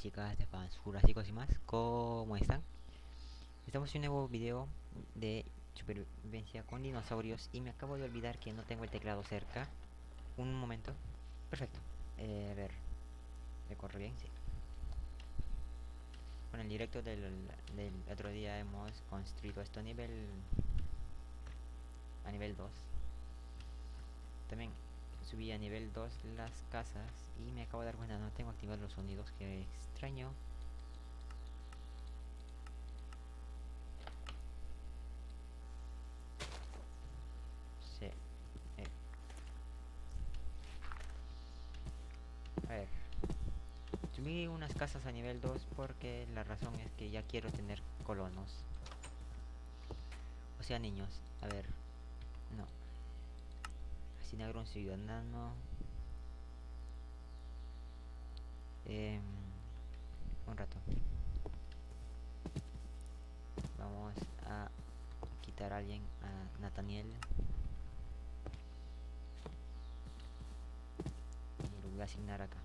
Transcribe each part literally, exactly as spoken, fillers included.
chicas de fans jurásicos y más, ¿cómo están? Estamos en un nuevo video de supervivencia con dinosaurios y me acabo de olvidar que no tengo el teclado cerca. Un momento. Perfecto. Eh, a ver, ¿me corre bien? Sí. Con el directo del, del otro día hemos construido esto a nivel a nivel dos. También subí a nivel dos las casas y me acabo de dar cuenta no tengo activados los sonidos, que extraño. Sí. Eh. A ver. Subí unas casas a nivel dos porque la razón es que ya quiero tener colonos. O sea, niños. A ver. No. Asignar un ciudadano. Eh, un rato. Vamos a quitar a alguien. A Nathaniel. Y lo voy a asignar acá.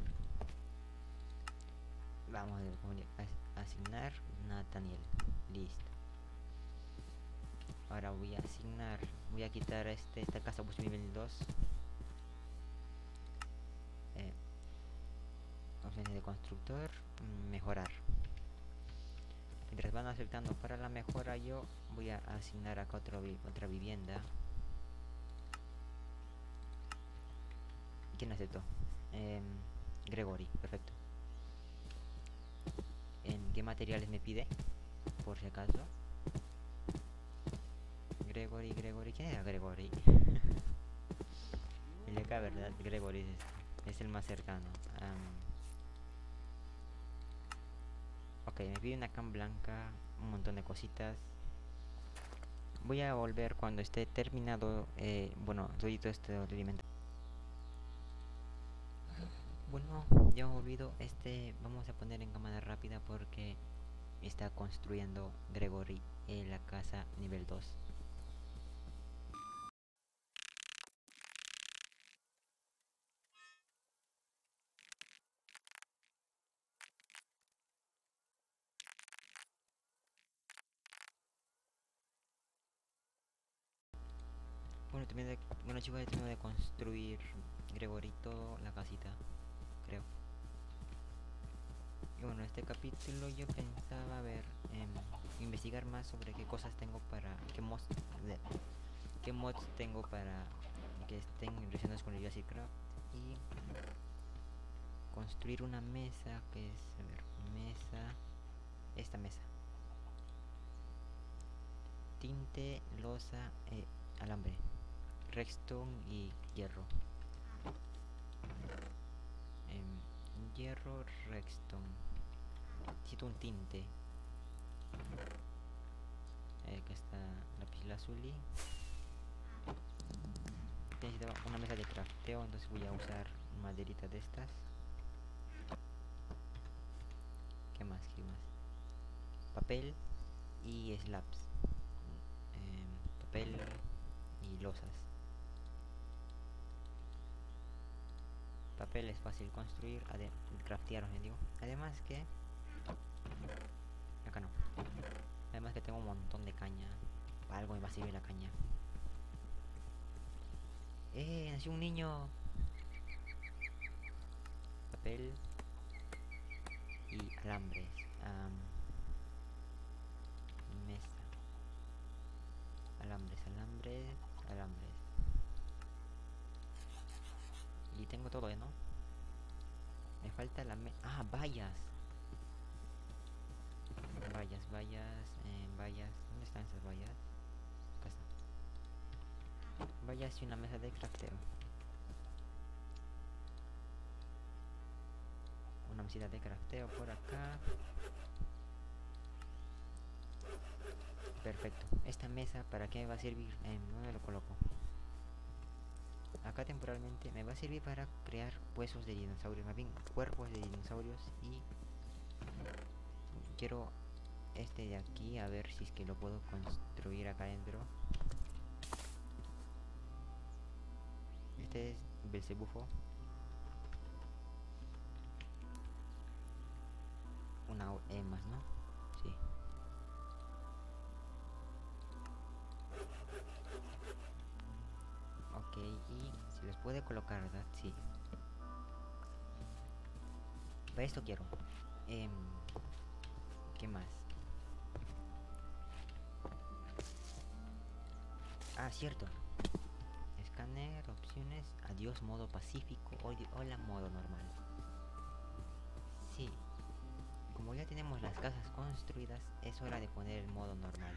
Vamos a asignar Nathaniel. Listo. Ahora voy a asignar. Voy a quitar este, esta casa pues nivel dos. Eh, opciones de constructor. Mejorar. Mientras van aceptando para la mejora, yo voy a asignar acá otro vi otra vivienda. ¿Quién aceptó? Eh, Gregory, perfecto. ¿En qué materiales me pide? Por si acaso. Gregory, Gregory, ¿quién era Gregory? El de acá, ¿verdad? Gregory es, es el más cercano. Um, ok, me pide una cam blanca, un montón de cositas. Voy a volver cuando esté terminado. Eh, bueno, todo este alimento. Bueno, ya me olvido. Este vamos a poner en cámara rápida porque está construyendo Gregory en la casa nivel dos. Bueno, terminé de, bueno chicos, he terminado de construir Gregorito la casita, creo. Y bueno, este capítulo yo pensaba ver, eh, investigar más sobre qué cosas tengo para, qué mods, de, qué mods tengo para que estén relacionados con el Jurassic Craft y construir una mesa que es, a ver, mesa, esta mesa. Tinte, losa, eh, alambre, redstone y hierro. Eh, hierro, redstone. Necesito un tinte. Eh, que está lapislázuli. Necesito una mesa de crafteo, entonces voy a usar maderita de estas. ¿Qué más? ¿Qué más? Papel y slabs. Eh, papel y losas. Papel es fácil construir, craftear, os digo. Además que... Acá no. Además que tengo un montón de caña. Algo me va a servir la caña. ¡Eh! Nació un niño. Papel y alambres. Um, mesa. Alambres, alambres, alambres. Y tengo todo, ¿eh? ¿No? Me falta la me... Ah, vallas. Vallas, vallas, eh, vallas. ¿Dónde están esas vallas? Acá está. Vallas y una mesa de crafteo. Una mesita de crafteo por acá. Perfecto. Esta mesa, ¿para qué me va a servir? Eh, ¿Dónde lo coloco? Acá temporalmente me va a servir para crear huesos de dinosaurios, más bien cuerpos de dinosaurios. Y quiero este de aquí, a ver si es que lo puedo construir acá adentro. Este es Belzebufo. una E más, ¿no? Sí. Ok, y se les puede colocar, ¿verdad? Sí. Para esto quiero. Eh, ¿Qué más? Ah, cierto. Escáner, opciones, adiós modo pacífico, hola modo normal. Sí. Como ya tenemos las casas construidas, es hora de poner el modo normal.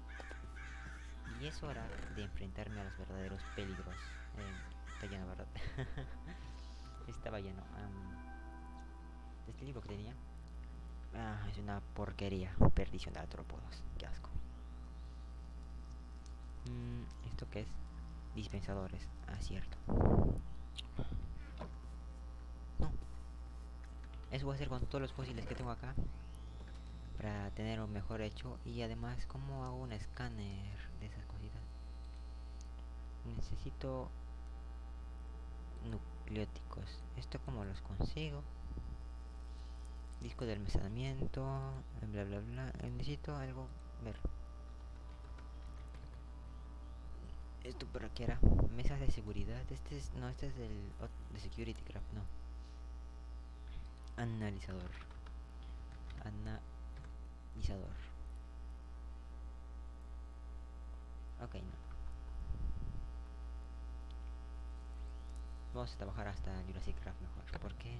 Y es hora de enfrentarme a los verdaderos peligros. Eh, está lleno, ¿verdad? Estaba lleno. Um, este libro que tenía. Ah, es una porquería. Perdición de artrópodos. Qué asco. Mm, ¿Esto qué es? Dispensadores. Ah, cierto. No. Eso voy a hacer con todos los fósiles que tengo acá. Para tener un mejor hecho. Y además, ¿cómo hago un escáner de esas cositas? Necesito nucleóticos. ¿Esto cómo los consigo? Disco de almacenamiento. Bla bla bla. Necesito algo. Ver. Esto para qué era. Mesas de seguridad. Este es. No, este es del. De Security Craft, no. Analizador. Analizador. Ok, no. Vamos a trabajar hasta Jurassic Craft mejor. Porque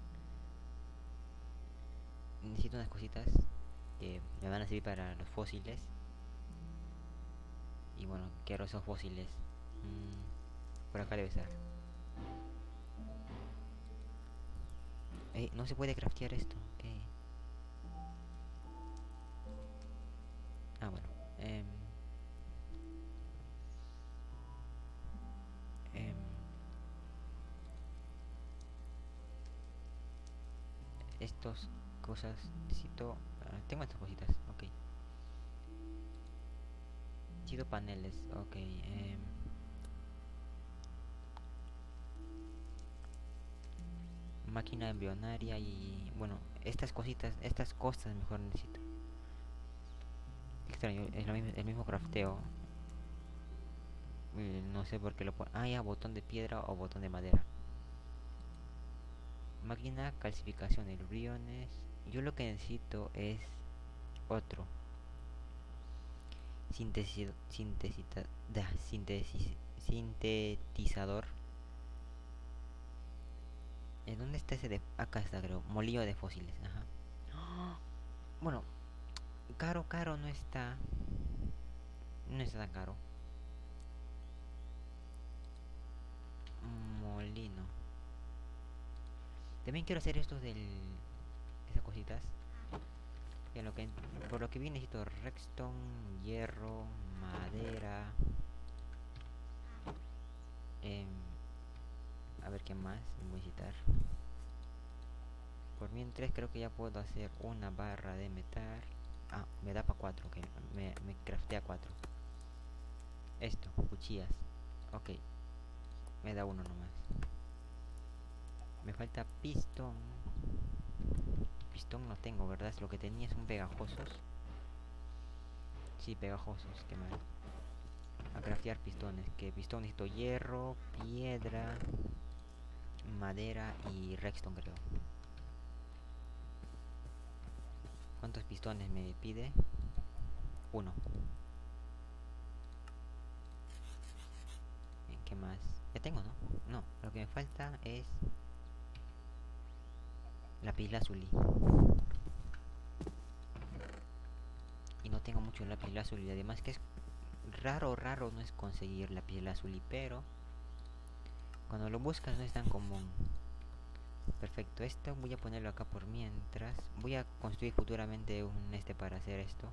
necesito unas cositas que me van a servir para los fósiles. Y bueno, quiero esos fósiles. Mm, por acá debe estar. Eh, no se puede craftear esto. Okay. Ah, bueno. Eh, eh, estos cosas necesito. Uh, tengo estas cositas. Ok. Necesito paneles. Ok. Eh, máquina embrionaria y bueno, estas cositas, estas cosas mejor necesito. Extraño, es lo mismo, el mismo crafteo. Eh, no sé por qué lo pone. Ah, ya, botón de piedra o botón de madera. Máquina, calcificación de briones. Yo lo que necesito es otro. Sintesis, sintesita, da, sintesis, sintetizador. ¿En dónde está ese de...? Acá está, creo. Molillo de fósiles, ajá. Bueno, caro, caro no está. No está tan caro. Molino. También quiero hacer estos del... esas cositas. En lo que, por lo que vi necesito redstone, hierro, madera. Eh, a ver qué más voy a necesitar. Por mientras creo que ya puedo hacer una barra de metal. Ah, me da para cuatro, ok. Me, me craftea cuatro. Esto, cuchillas. Ok. Me da uno nomás. Me falta pistón. Pistón no tengo, ¿verdad? Lo que tenía son pegajosos. Sí, pegajosos, qué mal. A craftear pistones. Que pistón necesito hierro, piedra, madera y redstone, creo. ¿Cuántos pistones me pide? Uno. ¿Qué más? Ya tengo, ¿no? No, lo que me falta es la pila azul. Y no tengo mucho lápiz azul. Y además que es raro, raro no es conseguir la piel azul, pero cuando lo buscas no es tan común. Perfecto, esto voy a ponerlo acá por mientras. Voy a construir futuramente un este para hacer esto.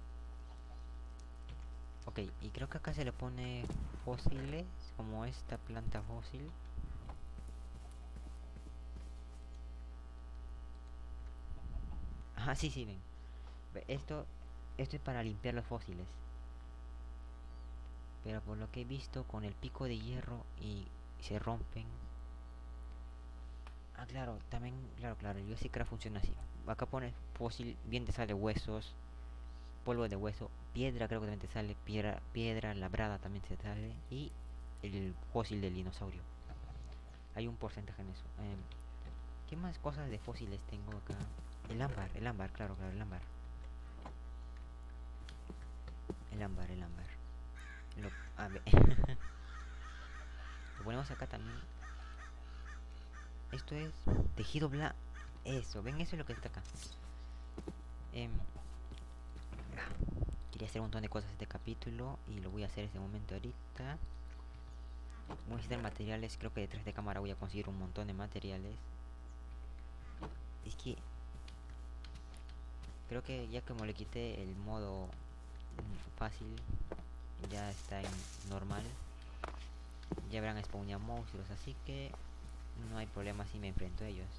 Ok, y creo que acá se le pone fósiles, como esta planta fósil. Ajá, sí, sí, ven. Esto, esto es para limpiar los fósiles. Pero por lo que he visto, con el pico de hierro y se rompen. Ah, claro, también, claro, claro, el Jurassic Craft funciona así. acá pones fósil, bien te sale huesos, polvo de hueso, piedra creo que también te sale, piedra, piedra labrada también te sale, y el fósil del dinosaurio. Hay un porcentaje en eso. Eh, ¿Qué más cosas de fósiles tengo acá? El ámbar, el ámbar, claro, claro, el ámbar. El ámbar, el ámbar. Lo, a ver. Lo ponemos acá también. Esto es tejido blanco. Eso, ven, eso es lo que está acá. Eh, quería hacer un montón de cosas este capítulo y lo voy a hacer en este momento ahorita. Voy a necesitar materiales, creo que detrás de cámara voy a conseguir un montón de materiales. Es que creo que ya como le quité el modo fácil, ya está en normal. Ya habrán spawneado monstruos, así que no hay problema si me enfrento a ellos.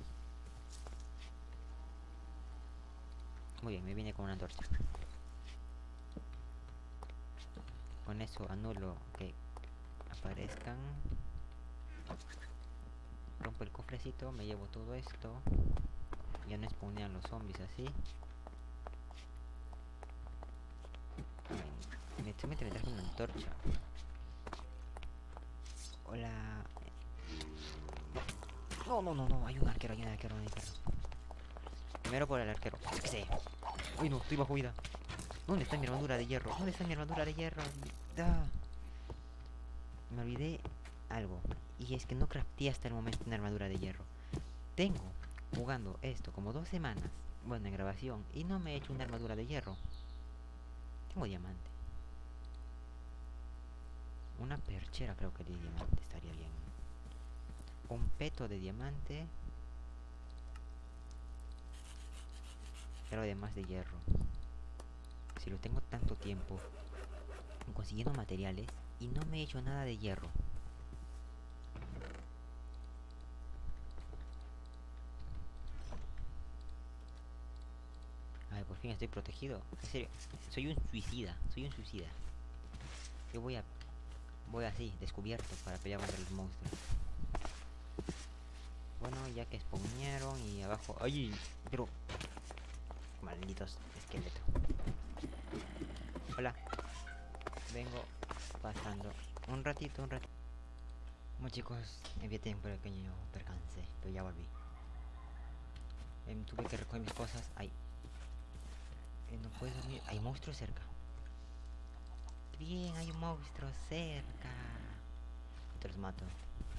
Muy bien, me viene con una antorcha. Con eso anulo que aparezcan. Rompo el cofrecito, me llevo todo esto. Ya no spawnean los zombies así. Me, me, me traje una antorcha. Hola. No, no, no, no, hay un arquero, hay un arquero, hay un arquero. Primero por el arquero. ¿Qué sé? Uy, no, estoy bajo vida. ¿Dónde está mi armadura de hierro? ¿Dónde está mi armadura de hierro? Ah. Me olvidé algo. Y es que no crafté hasta el momento una armadura de hierro. Tengo jugando esto como dos semanas. Bueno, en grabación. Y no me he hecho una armadura de hierro. Tengo diamante. Una perchera creo que de diamante estaría bien. Un peto de diamante. Pero además de hierro. Si lo tengo tanto tiempo consiguiendo materiales y no me he hecho nada de hierro. Ay, por fin estoy protegido. En serio, soy un suicida, soy un suicida. Yo voy a... Voy así, descubierto, para pelear contra los monstruos. Bueno, ya que spawnearon y abajo... ¡Ay! Pero... Malditos esqueletos. Hola. Vengo pasando. Un ratito, un ratito. Bueno, chicos, evité un pequeño percance, pero ya volví. Eh, tuve que recoger mis cosas. Ay. Eh, no puedo dormir. Hay monstruos cerca. Bien, hay un monstruo cerca. Te los mato.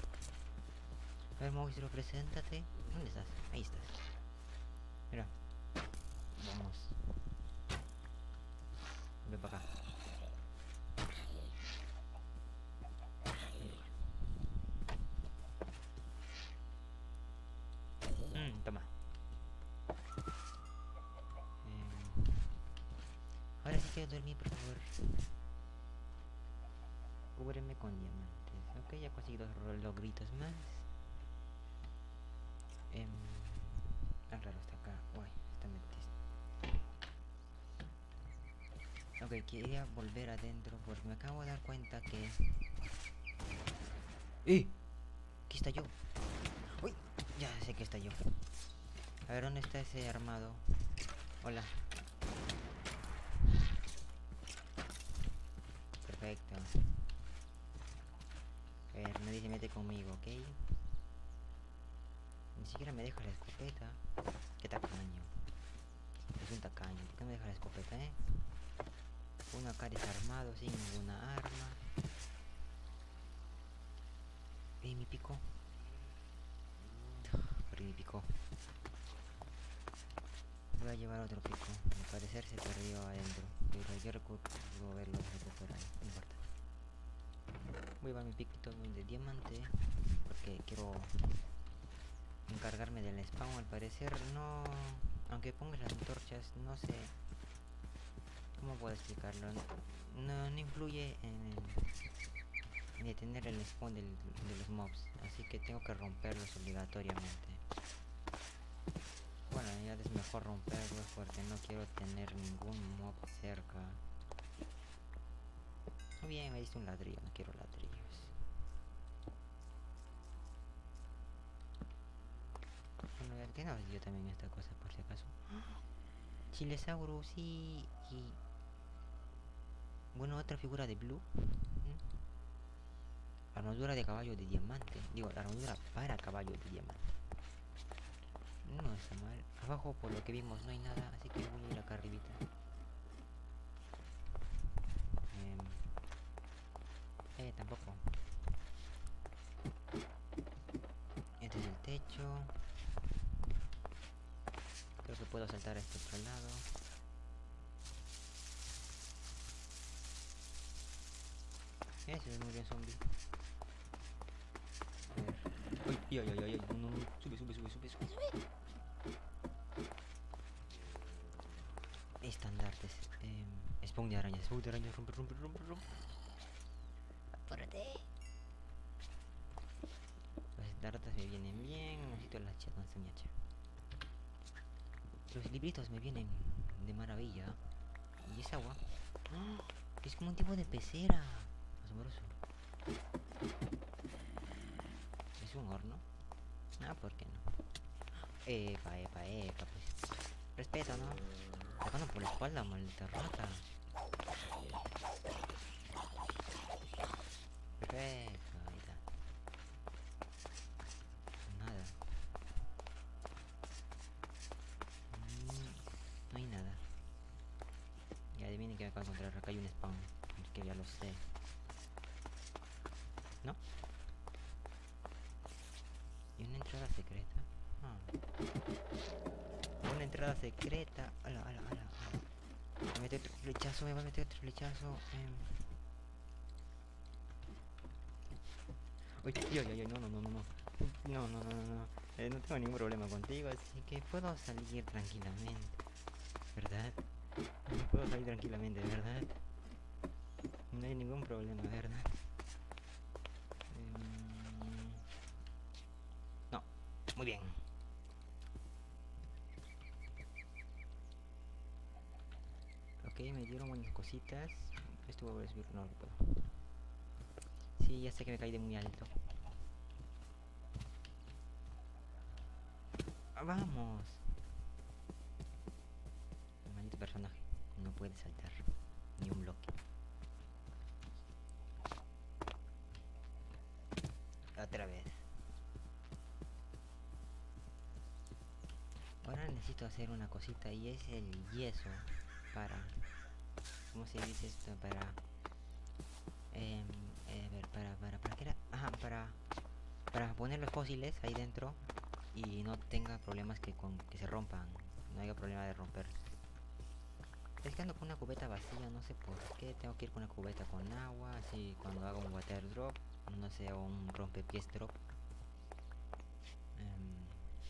A ver, monstruo, preséntate. ¿Dónde estás? Ahí estás. Mira. Vamos. Ven para acá. Mm, toma. Eh, ahora sí quiero dormir, por favor. Cúbreme con diamantes. Ok, ya conseguí dos logritos más. Eh, ah, raro, está acá. Uy, está metido. Ok, quería volver adentro porque me acabo de dar cuenta que... ¡Eh! ¿Qué estalló? ¡Uy! Ya sé que estalló. A ver, ¿dónde está ese armado? Hola. Perfecto. A ver, nadie se mete conmigo, ¿ok? Ni siquiera me deja la escopeta. Qué tacaño. Es un tacaño. ¿Por qué me deja la escopeta, eh? Uno acá desarmado, sin ninguna arma. Eh, mi pico. Perdí mi pico. Voy a llevar otro pico. Al parecer se perdió adentro. Pero yo recuerdo verlo recuperar. No importa. Voy a llevar mi piquito de diamante. Porque quiero encargarme del spawn. Al parecer no... Aunque pongas las antorchas, no sé... ¿Cómo puedo explicarlo? No, no influye en, en detener el spawn del, de los mobs. Así que tengo que romperlos obligatoriamente. Bueno, ya es mejor romperlos porque no quiero tener ningún mob cerca. Oh, bien, me diste un ladrillo, no quiero ladrillos. Bueno, ya que no, yo también esta cosa por si acaso. Chilesaurus y... y... Bueno, otra figura de Blue. ¿Mm? Armadura de caballo de diamante. Digo, armadura para caballo de diamante. No está mal. Abajo, por lo que vimos, no hay nada, así que voy a ir acá arribita. Eh, eh tampoco. Este es el techo. Creo que puedo saltar a este otro lado. Ese es muy bien zombie. A ver. Uy, ay, ay, ay, ay. No, no, no. Sube, sube, sube, sube, sube, sube. Estandartes. Eh, spawn de arañas. Spawn de arañas. Rompe, rompe, rompe, rompe. Apúrate. Las estandartes me vienen bien. Necesito las chats, no se me hacha. Los libritos me vienen de maravilla. Y es agua. ¡Oh! Es como un tipo de pecera. Asombroso. ¿Es un horno? Ah, ¿por qué no? Epa, epa, epa, pues. Respeto, ¿no? Tocando por la espalda, maldita rata. Perfecto, ahí está. Nada. Mm, no hay nada. Y adivinen que me acabo de encontrar. Acá hay un spawn. Es que ya lo sé. ¿No? ¿Y una entrada secreta? Ah. Una entrada secreta. Ala, ala, ala, ala. Me mete otro flechazo, me va a meter otro flechazo. Eh. Uy, ay, ay, ay, no, no, no, no, no. No, no, no, no, no. Eh, no tengo ningún problema contigo, así que puedo salir tranquilamente. ¿Verdad? Puedo salir tranquilamente, ¿verdad? No hay ningún problema, ¿verdad? Um, no, muy bien. Ok, me dieron buenas cositas. Esto voy a subir, no lo puedo. Sí, ya sé que me caí de muy alto. Ah, vamos. El maldito personaje no puede saltar ni un bloque. Otra vez. Ahora necesito hacer una cosita y es el yeso para... ¿Cómo se dice esto? Para... Eh, eh, a ver, para, para, para, ¿qué era? Ajá, para... Para poner los fósiles ahí dentro y no tenga problemas que, con, que se rompan. No haya problema de romper. Es que ando con una cubeta vacía, no sé por qué. Tengo que ir con una cubeta con agua, así cuando haga un water drop, no sé, o un rompepiés drop. Um,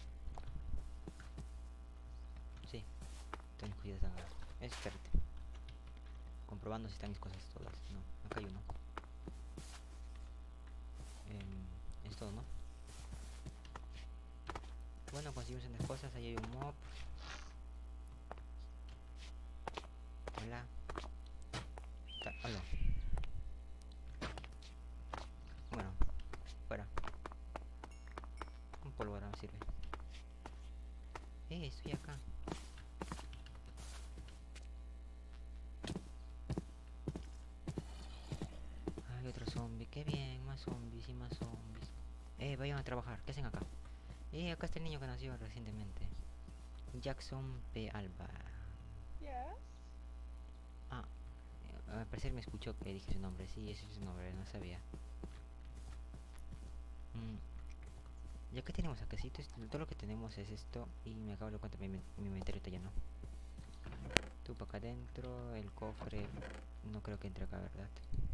sí, tengo mis cositas acá. Espérate. Comprobando si están mis cosas todas. No, acá hay uno. Um, es todo, ¿no? Bueno, conseguimos unas cosas, ahí hay un mob. Hola. Ta Hola. Bueno, fuera. Un polvo ahora me sirve. Eh, estoy acá. Hay otro zombie, qué bien, más zombies y más zombies. Eh, vayan a trabajar, ¿qué hacen acá? Eh, acá está el niño que nació recientemente. Jackson P. Alba. Yes. Ah, eh, al parecer me escuchó que dije su nombre. Sí, ese es su nombre, no sabía. Mm, ya que tenemos acá, sí, todo lo que tenemos es esto. Y me acabo de cuenta, mi, mi inventario está lleno. Tú para acá adentro, el cofre. No creo que entre acá, ¿verdad?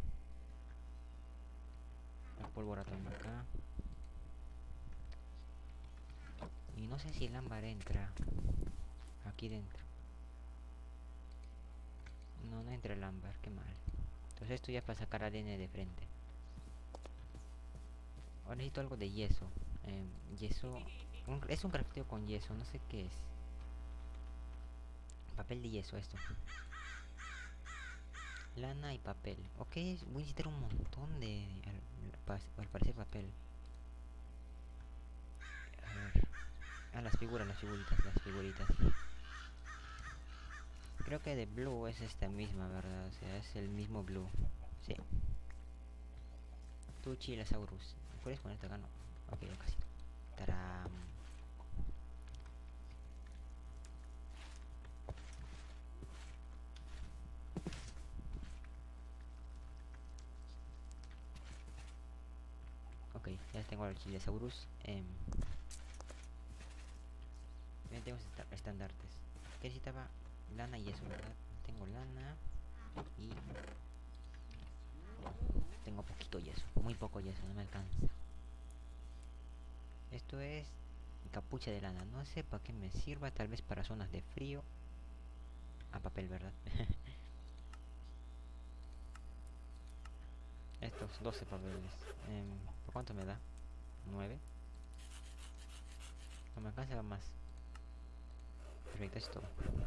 La pólvora también acá. Y no sé si el ámbar entra aquí dentro. No, no entra el ámbar, qué mal. Entonces esto ya es para sacar A D N de frente. Ahora necesito algo de yeso. Eh, yeso... Un, es un crafteo con yeso, no sé qué es. Papel de yeso, esto. Lana y papel. Ok, voy a necesitar un montón de... Al, al parecer papel. A ver. Ah, las figuras, las figuritas, las figuritas. Creo que de Blue es esta misma, ¿verdad? O sea, es el mismo Blue. Sí. Tu Chilasaurus. ¿Puedes ponerte acá? No. Ok, ya casi. Taram. Ok, ya tengo el Chilasaurus. Eh, ya tengo esta- estandartes. ¿Qué necesitaba? Lana y eso, ¿verdad? Tengo lana y tengo poquito yeso. Muy poco yeso, no me alcanza. Esto es capucha de lana. No sé para qué me sirva. Tal vez para zonas de frío. A papel, ¿verdad? Estos doce papeles. Eh, ¿Por cuánto me da? ¿nueve? No me alcanza más. Perfecto, esto.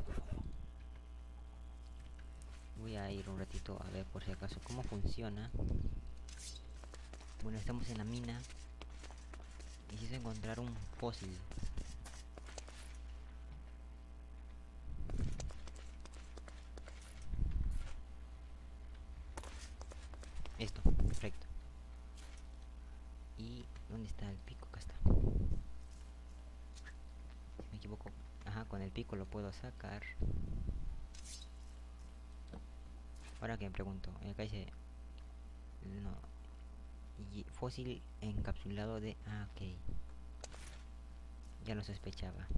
Voy a ir un ratito a ver por si acaso cómo funciona. Bueno, estamos en la mina. Necesito encontrar un fósil. Esto, perfecto. ¿Y dónde está el pico? Acá está. Si me equivoco. Ajá, con el pico lo puedo sacar. Ahora que me pregunto, acá dice... No. Y fósil encapsulado de... Ah, ok. Ya lo sospechaba.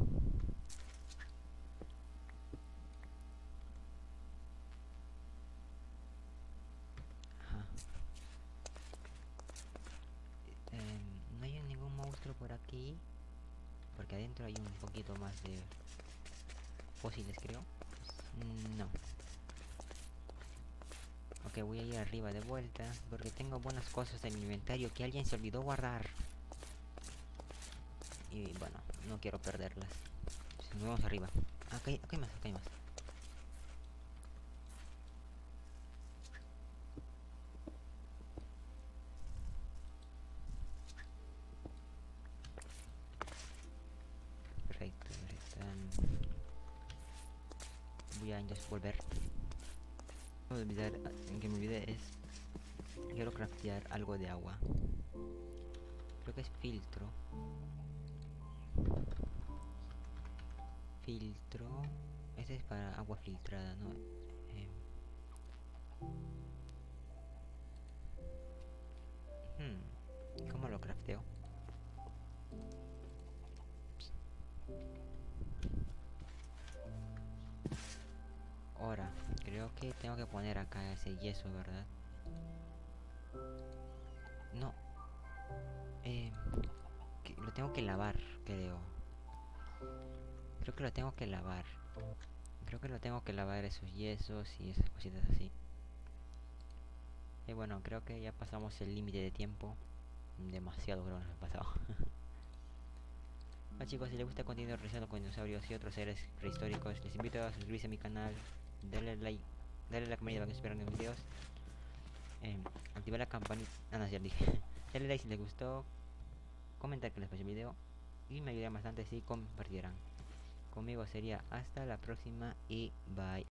Ajá. Eh, no hay ningún monstruo por aquí. Porque adentro hay un poquito más de fósiles, creo. Mm, no. Ok, voy a ir arriba de vuelta. Porque tengo buenas cosas en mi inventario que alguien se olvidó guardar. Y bueno, no quiero perderlas. Nos vamos arriba. Acá hay, acá hay más, acá hay más. Perfecto, perfecto. Um, voy a entonces volver. No me olvidar, en que me olvidé es... Quiero craftear algo de agua. Creo que es filtro. Filtro. Este es para agua filtrada, ¿no? Eh, hmm, ¿Cómo lo crafteo? Ahora, creo que tengo que poner acá ese yeso, ¿verdad? No. Eh, que lo tengo que lavar, creo. Creo que lo tengo que lavar. Creo que lo tengo que lavar esos yesos y esas cositas así. Y bueno, creo que ya pasamos el límite de tiempo. Demasiado creo que nos ha pasado. Ah, chicos, si les gusta contenido relacionado con dinosaurios y otros seres prehistóricos, les invito a suscribirse a mi canal, darle like, darle a la campanita para que se pierdan los videos, eh, activar la campanita, ah no, ya dije, darle like si les gustó, comentar que les pareció el video y me ayudaría bastante si compartieran. Conmigo sería hasta la próxima y bye.